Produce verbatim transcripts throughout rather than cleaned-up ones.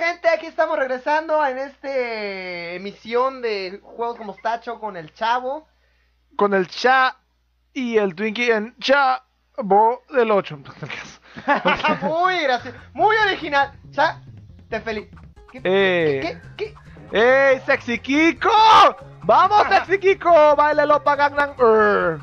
gente? Aquí estamos regresando en este emisión de Juegos como Mostacho con el Chavo. Con el Cha y el Twinkie en Chavo del ocho. Muy gracioso, muy original. Cha, te felicito. ¿Qué, Eh. qué, qué, qué? ¡Ey, Sexy Kiko! ¡Vamos, Sexy Kiko! ¡Báilelo pa' Gangnam Earth!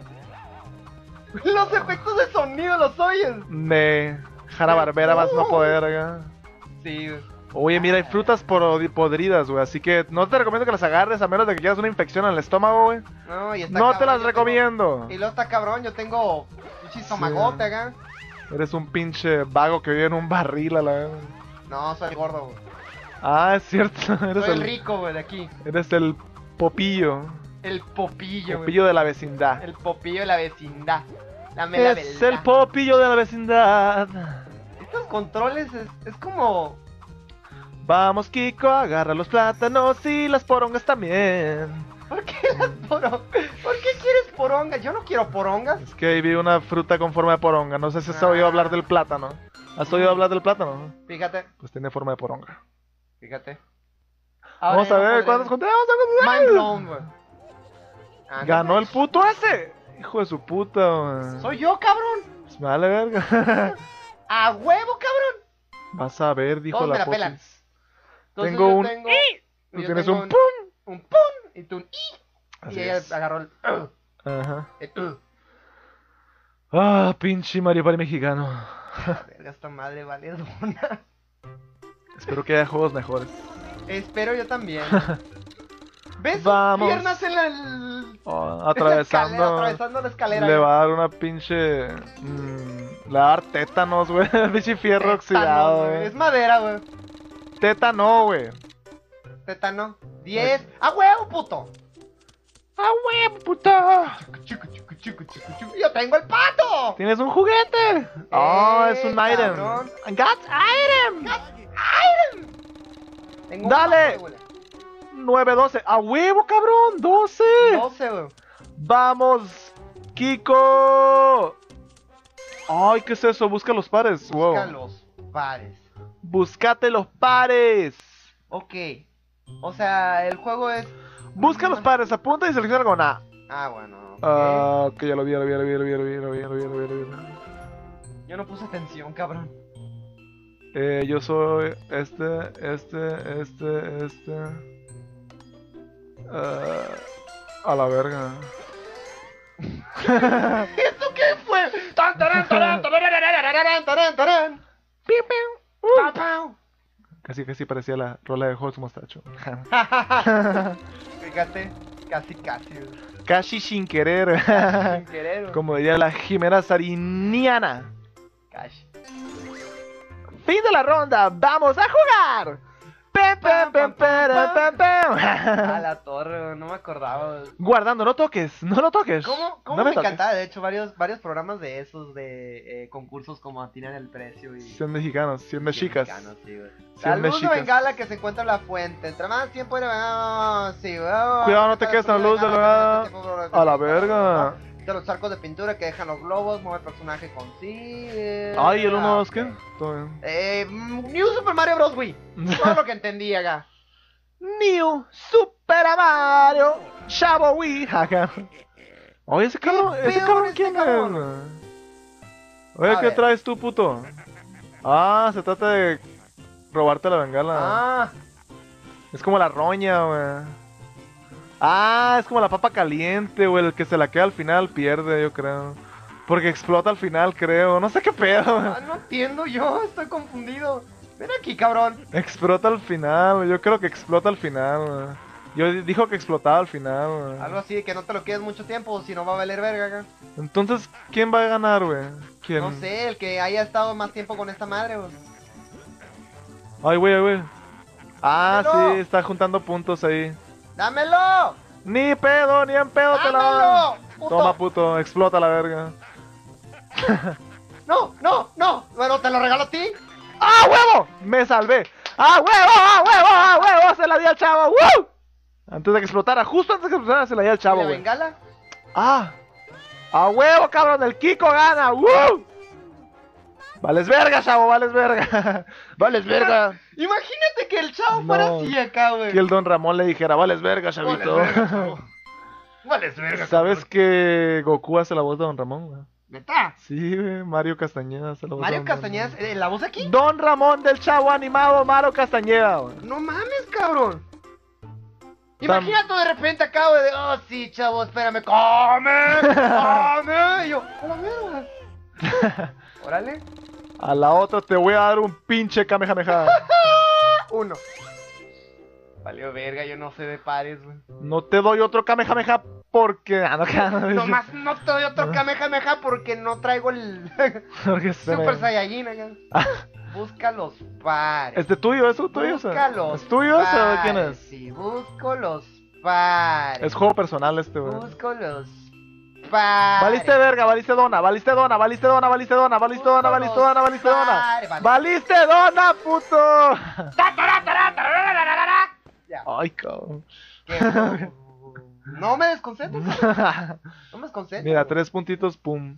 Los efectos de sonido los oyes. De Hanna Barbera más no poder acá. Sí, güey. Oye, mira, hay frutas por- podridas, güey, así que no te recomiendo que las agarres a menos de que quieras una infección en el estómago, güey. No, y está No cabrón, te las yo recomiendo. tengo- Y luego está cabrón, yo tengo un chistomagote acá. Eres un pinche vago que vive en un barril a la vez. No, soy gordo, güey. Ah, es cierto, eres Soy el el, rico, güey, de aquí. eres el popillo, El popillo, güey. popillo de la vecindad. El popillo de la vecindad. Dame la Es verdad. el popillo de la vecindad. Estos controles es, es como... Vamos, Kiko, agarra los plátanos y las porongas también. ¿Por qué las porongas? ¿Por qué quieres porongas? Yo no quiero porongas. Es que ahí vi una fruta con forma de poronga. No sé si has oído Ah. hablar del plátano. ¿Has oído hablar del plátano? Fíjate, Pues tiene forma de poronga. fíjate. Vamos a ver cuántos contamos. Mind blown, güey. Ándale. Ganó el puto ese. Hijo de su puta, güey. Soy yo, cabrón. Pues me vale verga. A huevo, cabrón. Vas a ver, dijo Todos me la la pelan. potis. Entonces Tengo yo un tengo- i. Tú yo tienes tengo un pum. Un pum y tú un i. Así y ella es. agarró el... uh, Ajá. el uh. Ah, pinche Mario Party mexicano. Verga, esta madre vale dona. Espero que haya juegos mejores. Espero yo también. ¿Ves? Vamos. Piernas en la... el- Oh, esa escalera, atravesando. atravesando la escalera. Le güey. va a dar una pinche. mm, le va a dar tétanos, güey. Pinche fierro Tétano, oxidado, güey. güey. Es madera, güey. Tétano, güey. Tétano. diez. ¡A huevo, puto! ¡Ah, güey, puta! Chico, chico, chico, chico, chico. ¡Yo tengo el pato! ¿Tienes un juguete? Oh, Eh, es un item. cabrón. Got item. Tengo un Dale. pato, güey. nueve doce. ¡A huevo, cabrón! ¡doce! doce, güey. ¡Vamos, Kiko! Ay, ¿qué es eso? Busca los pares. Wow. Busca los pares. Búscate los pares. Ok. O sea, el juego es... Busca los pares, apunta y selecciona con A. Ah, bueno. ok. Ah, ok, ya lo vi, ya lo vi, ya lo vi, ya lo vi, ya lo vi, ya lo vi, ya lo vi, ya lo vi, ya lo vi. Yo no puse atención, cabrón. Eh, yo soy este, este, este, este. Ah, a la verga. ¿Esto qué fue? Tan, taran, taran, tarararararararán, taran, taran. Piu, piu. Pau, Uh. pau. Casi, casi parecía la rola de Juegos Mostacho. Fíjate, casi, casi. güey. Casi sin querer. Sin querer. güey. Como diría la Jimena Sariniana. Casi. Fin de la ronda, ¡vamos a jugar! Pem, pem, pem, pem, pem, pem. A la torre, güey, no me acordaba. güey. Guardando, no toques, no lo toques. ¿Cómo, cómo no me, toques. encantaba? De hecho, varios, varios programas de esos, de eh, concursos como Atinan el Precio y... cien mexicanos, cien y mexicas. mexicanos, sí, güey. cien La luz de mexicas. Bengala que se encuentra en la fuente. Entre más tiempo de... ah, sí, güey. Cuidado, no te quedes en la luz de la... A la verga. De los charcos de pintura que dejan los globos, mueve el personaje con sí. eh, Ay, el ah, uno, dos, ok. ¿qué? Todo bien. Eh, mm, New Super Mario Bros. Wii. Todo lo que entendí acá. New Super Mario Chavo Wii. Acá. Oye, ese cabrón, ¿Qué ese pedo cabrón, con este ¿quién cabrón? es? Oye, A ¿qué ver. traes tú, puto? Ah, se trata de robarte la bengala. Ah, Es como la roña, güey. Ah, es como la papa caliente, güey. El que se la queda al final pierde, yo creo. Porque explota al final, creo. No sé qué pedo, güey. ah, no entiendo yo, estoy confundido. Ven aquí, cabrón. Explota al final, güey. Yo creo que explota al final, güey. Yo di- dijo que explotaba al final, güey. Algo así de que no te lo quedes mucho tiempo, si no va a valer verga acá. Entonces, ¿quién va a ganar, güey? ¿Quién? No sé, el que haya estado más tiempo con esta madre, güey. Ay, güey, ay, güey. Ah, ¡Dámelo! sí, está juntando puntos ahí. ¡Dámelo! Ni pedo, ni en pedo te la ¡Dámelo! ¡Puto! Toma, puto, explota la verga. ¡No, no, no! Bueno, te lo regalo a ti. ¡Ah, huevo! Me salvé. ¡Ah, huevo! ¡Ah, huevo! ¡Ah, huevo! Se la di al chavo. ¡Woo! Antes de que explotara, justo antes de que explotara, se la di al chavo, ¿Y la güey. bengala? ¡Ah! ¡A huevo, cabrón! ¡El Kiko gana! ¡Woo! Vales verga, chavo, vales verga. Vales verga. Imagínate que el chavo fuera No, así acá, güey. Que el Don Ramón le dijera, vales verga, Vales chavito. verga, chavo. Vales verga, ¿Sabes cabrón. que Goku hace la voz de Don Ramón, güey? ¿Neta? Sí, güey, Mario Castañeda hace la voz de Mario Don Castañeda, Ramón. eh, ¿la voz aquí? Don Ramón del Chavo animado, Mario Castañeda, güey. No mames, cabrón. Imagínate de repente acá, güey, de, oh, sí, chavo, espérame, come, come. Y yo, hola, mierda. Órale. A la otra te voy a dar un pinche Kamehameha. Uno. Valió verga, yo no sé de pares, güey. No te doy otro Kamehameha porque... Ah, no, no, Nomás no te doy otro Kamehameha porque no traigo el porque se Super me... Saiyajin acá. Busca los pares. ¿Es de tuyo? ¿Es tuyo? Busca los ¿Es tuyo? ¿O pares. de quién es? Sí, busco los pares. Es juego personal este, güey. Busco los pares. Valiste verga, valiste dona, valiste dona, valiste dona, valiste dona, valiste dona, valiste dona, valiste dona. Valiste dona, puto. Ya. Ay, cabrón. ¿Qué? No me desconcentro. No me desconcentro. Mira, tres puntitos, pum.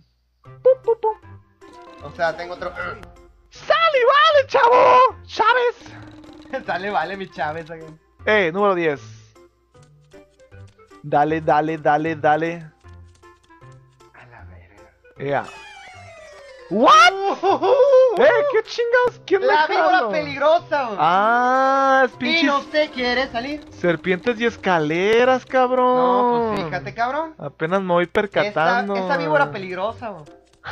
O sea, tengo otro. ¡Sale, vale, chavo! ¡Chávez! Sale, vale, mi Chávez. acá. Eh, número diez. Dale, dale, dale, dale. A la verga. Ea. ¿What? Eh, ¿qué chingados? ¿Quién La me víbora jaló? peligrosa, güey. Ah, es Y pinches no se quiere salir. serpientes y escaleras, cabrón. No, pues fíjate, cabrón. Apenas me voy Esa, percatando. esa víbora peligrosa, güey.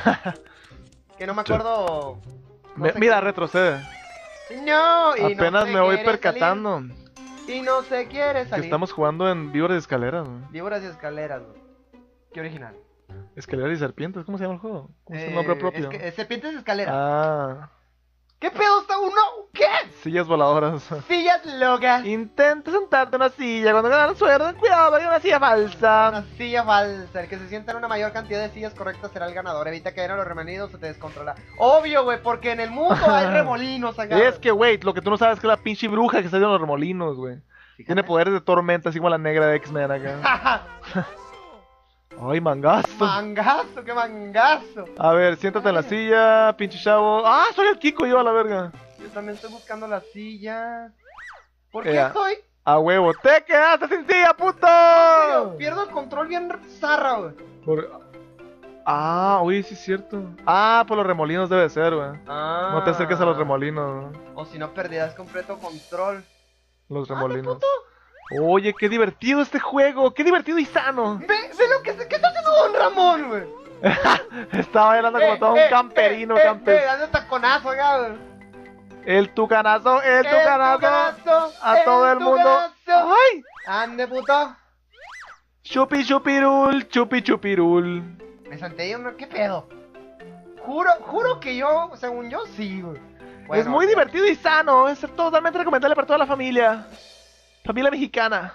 Que no me acuerdo. no Me- sé mira, qué- retrocede. No, y no Apenas se me voy quiere percatando. salir, y no se quiere Que salir. estamos jugando en víboras y escaleras, güey. Víboras y escaleras, güey. Qué original. Escaleras y serpientes, ¿cómo se llama el juego? ¿Cómo es Eh, el nombre propio? Es que, eh, serpientes y escaleras. Ah, ¿Qué pedo está uno? ¿Qué? sillas voladoras. Sillas locas. Intenta sentarte en una silla cuando ganas suerte, ten cuidado, hay una silla falsa. Una silla falsa. El que se sienta en una mayor cantidad de sillas correctas será el ganador. Evita caer a los remolinos o te descontrola. Obvio, güey, porque en el mundo hay remolinos acá. Es que, güey, lo que tú no sabes es que la pinche bruja que está en los remolinos, güey. Tiene poderes de tormenta, así como la negra de X-Men acá. Ay, mangazo. Mangazo, qué mangazo. A ver, siéntate en la silla, pinche chavo. Ah, soy el Kiko yo a la verga. Yo también estoy buscando la silla. ¿Por qué Ea. estoy? A huevo, te quedaste sin silla, puto. Yo pierdo el control bien zarra, güey. Por- Ah, oye, sí es cierto. Ah, por los remolinos debe ser, güey. Ah. No te acerques a los remolinos, ¿no? O si no, perdías completo control. Los Ah, remolinos. puto. Oye, qué divertido este juego, qué divertido y sano. Ve, ve lo que, se- ¿qué está haciendo Don Ramón, güey? Estaba bailando como Eh, todo eh, un camperino, eh, eh, camper- eh, dando taconazo acá, güey. El tucanazo, el El tucanazo. tucanazo, A el todo el mundo. tucanazo. ¡Ay! Ande, puto. Chupi chupirul, chupi chupirul. Me salté yo, ¿no? ¿Qué pedo? Juro, juro que yo, según yo, sí, güey. Es Bueno, muy divertido y sano, es totalmente recomendable para toda la familia. Familia mexicana.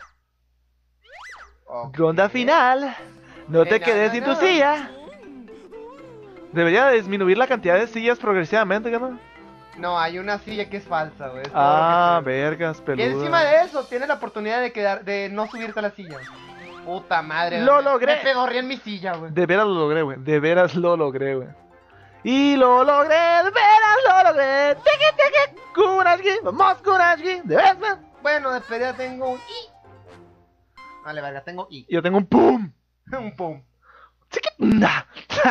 ok. Ronda final. No te Eh, no, quedes no, sin no. tu silla. Debería disminuir la cantidad de sillas progresivamente, ¿no? No, hay una silla que es falsa, güey. es todo Ah, lo que sé. vergas, Y peluda. encima de eso, tienes la oportunidad de quedar, de no subirte a la silla. Puta madre. Lo me- logré. Me pedorré en mi silla, güey. De veras lo logré, güey. De veras lo logré, güey. Y lo logré, de veras lo logré. Tiki, tiki, Kunashki, vamos Kunashki, de veras. Bueno, de despedida tengo un I. Vale, verga, tengo I. Yo tengo un pum. un pum. Chiquitunda.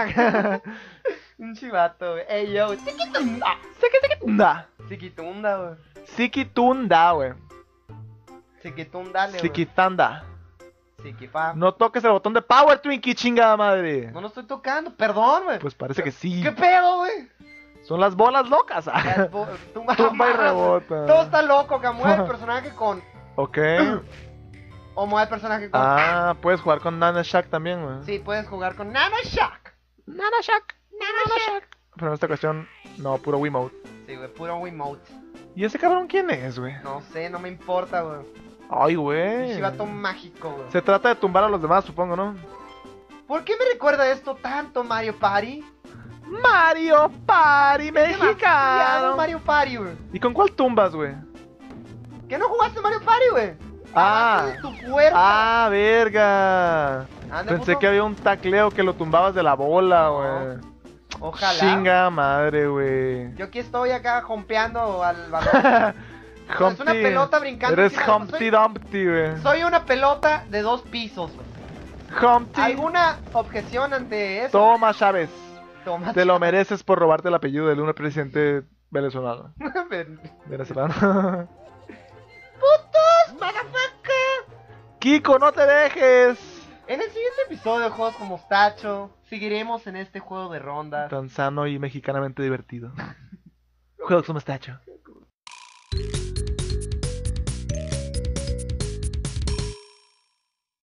Un chivato, güey. Ey, yo, chiquitunda. Chiquitunda. Chiquitunda, güey. Chiquitunda, güey. Chiquitundale, güey. Chiquitanda. Chiquifa. No toques el botón de power, Twinkie, chingada madre. No lo estoy tocando, perdón, güey. Pues parece que sí. ¿Qué pedo, güey? Son las bolas locas. Ya, bo- Tumba, Tumba y rebota. Todo está loco, que mueve el personaje con. Ok. O mueve el personaje con. Ah, puedes jugar con Nana Shack también, güey. Sí, puedes jugar con Nano Shock. Nana Shack. Nana Shack. Pero en esta cuestión, no, puro Wiimote. Sí, güey, puro Wiimote. ¿Y ese cabrón quién es, güey? No sé, no me importa, güey. Ay, Un güey. chivato mágico, güey. Se trata de tumbar a los demás, supongo, ¿no? ¿Por qué me recuerda esto tanto, Mario Party? Mario Party Demasiado mexicano. Mario Party, güey. ¿Y con cuál tumbas, güey? ¿Qué no jugaste Mario Party, güey? Ah. Abajo de tu puerta. Ah, verga. Ande, Pensé puto. que había un tacleo que lo tumbabas de la bola, güey. Ojalá. Chinga madre, güey. Yo aquí estoy acá jompeando al balón. Es una pelota brincando Eres encima de- Humpty Dumpty, güey. Soy una pelota de dos pisos, güey. Humpty. ¿Alguna objeción ante eso? Toma, Chávez. Toma, Te lo chaval. mereces por robarte el apellido del un presidente venezolano. Venezolano. ¡Putos, motherfucker! Kiko, no te dejes. En el siguiente episodio de Juegos como Mostacho, seguiremos en este juego de rondas. Tan sano y mexicanamente divertido. Juegos como Mostacho.